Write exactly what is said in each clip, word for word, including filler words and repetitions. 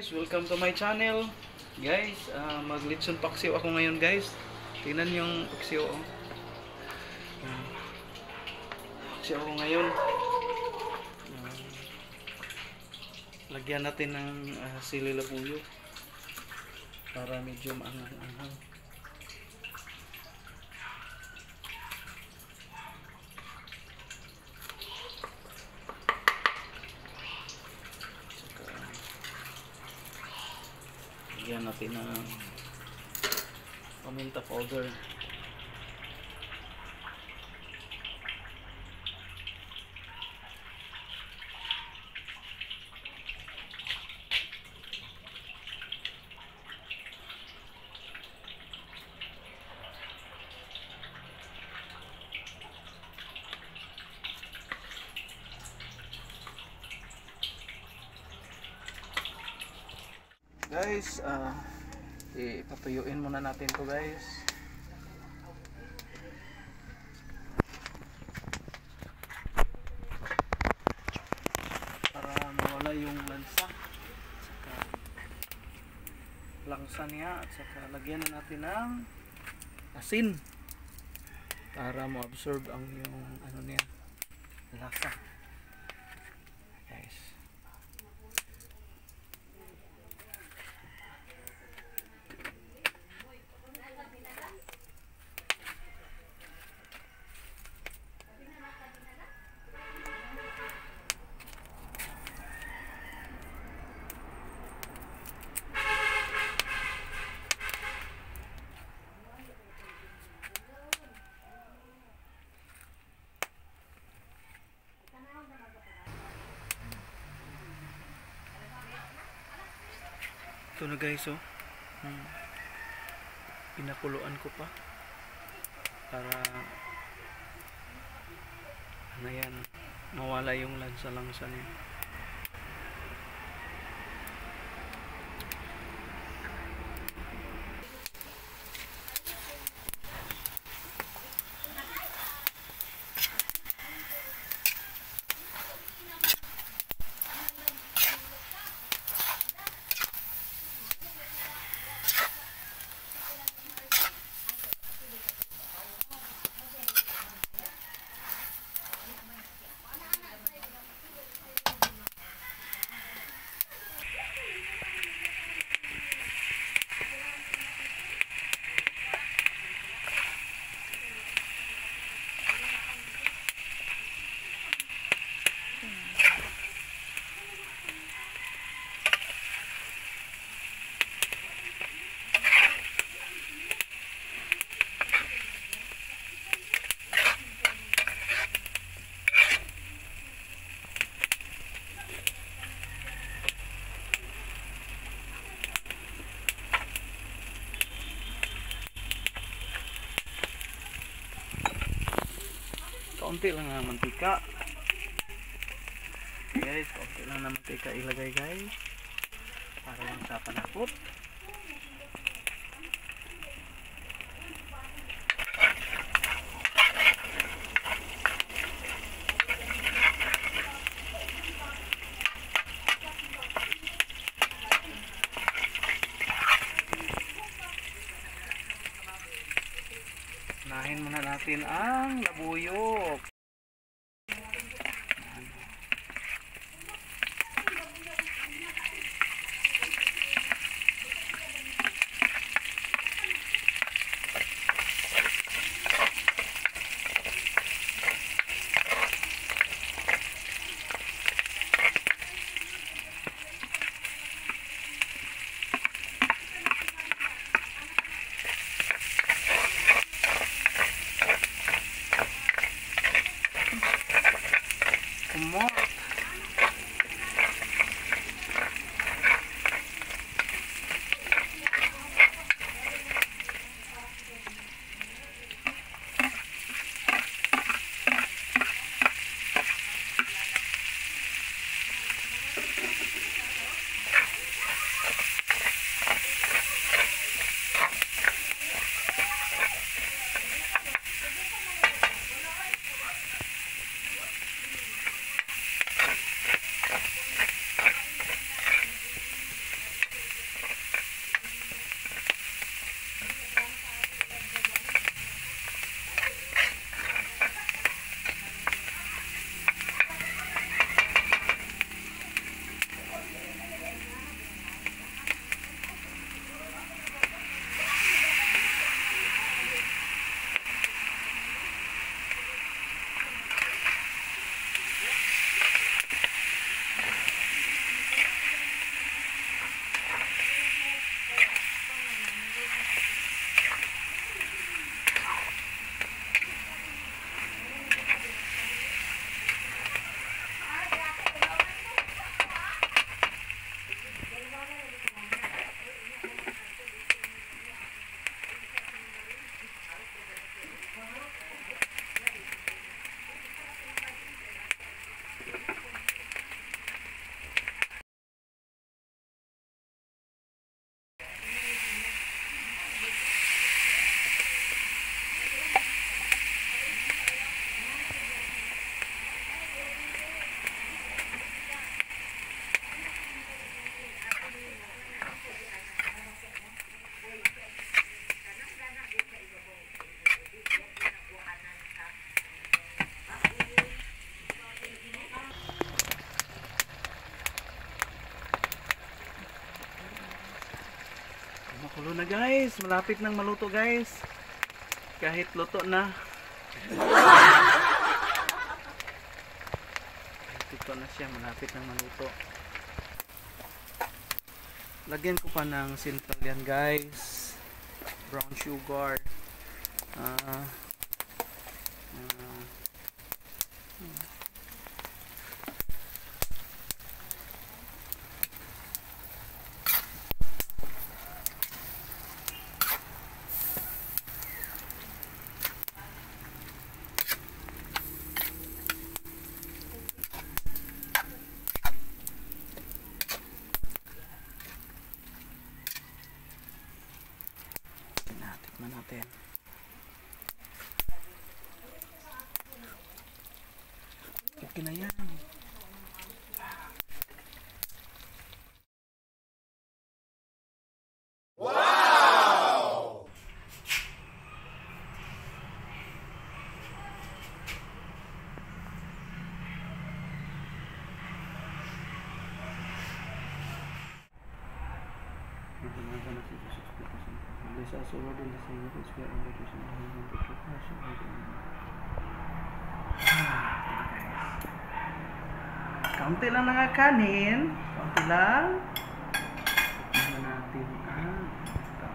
guys, welcome to my channel. Guys, uh, maglitson paksiw ako ngayon guys. Tingnan yung paksiw oh. Uh, paksiw ako ngayon. Uh, lagyan natin ng uh, sili labuyo para medyo maanghang-anghang. Lagyan natin ng paminta powder. Guys, uh, ipatuyuin muna natin to guys. Para mawala yung lansa. Saka langsa niya at saka lagyan na natin ng asin para ma-absorb ang yung ano niya, lasa. Guys. Ito na guys oh. Hmm. Pinakuluan ko pa para ano yan, mawala yung lansa-langsa niya. Kaunti lang ng mantika. Guys, kaunti lang ng mantika ilagay guys. Para lang sa panakot. Unahin muna natin ang labuyo. Kumot. guys, malapit nang maluto guys. Kahit luto na. Ito na siya, malapit nang maluto. Lagyan ko pa ng simple yan guys. Brown sugar. Ah. Uh, uh, hmm. Tikman natin. Okay na yan. Wow! There's also word in the same words where invitation is given to compassion and kaunti lang nga kanin, kaunti lang. Tignan natin ang ito.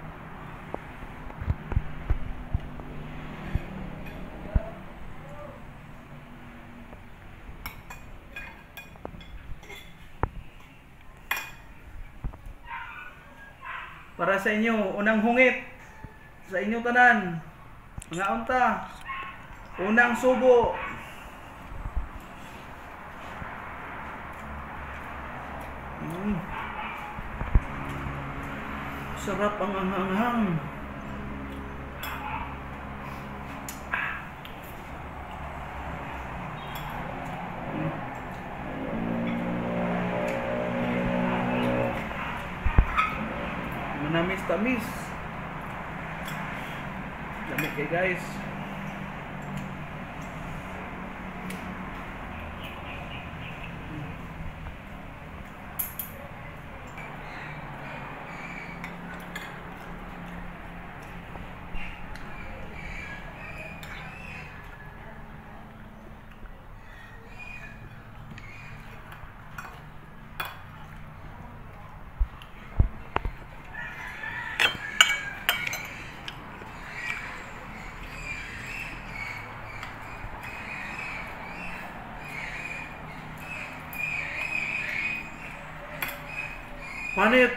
Para sa inyo, unang hungit sa inyo tanan. Mga unta, unang subo. Mm. Sarap ang anghang-anghang. Manamis-tamis. Lamig kayo guys. Panit.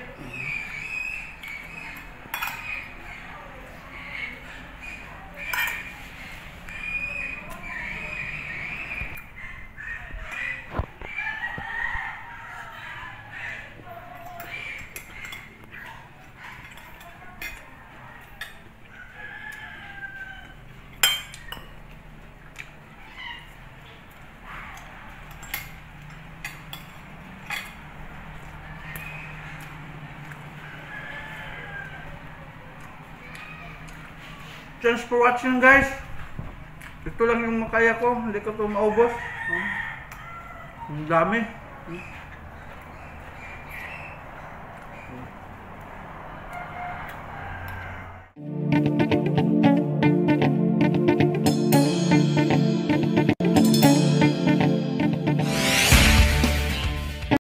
Thanks for watching guys. Ito lang yung makaya ko. Hindi ko ito maubos. Ang dami.